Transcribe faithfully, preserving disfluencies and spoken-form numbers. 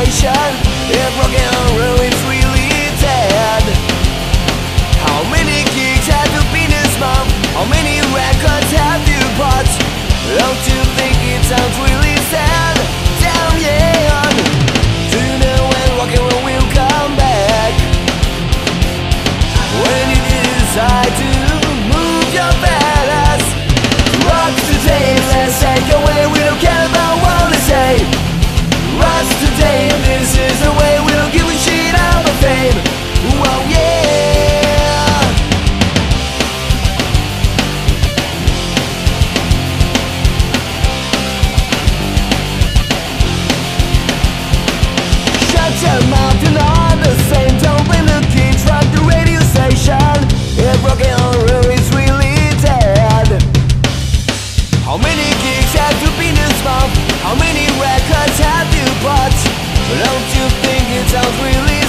station. If rock and roll is really dead, how many gigs have you been this month? How many records have you bought? Don't you think it sounds really sad? Damn yeah. Do you know when rock and roll will come back? When you decide to move your fat ass. Rock today, let's take away. We don't care about what they say. Rock today, this is the way. We don't give a shit out of fame. Whoa yeah. Shut your mouth, you're not the same. Don't blame the kids, rock the radio station. If rock and roll is really dead, how many gigs have you been this month? How many records have you bought? Don't you think it sounds really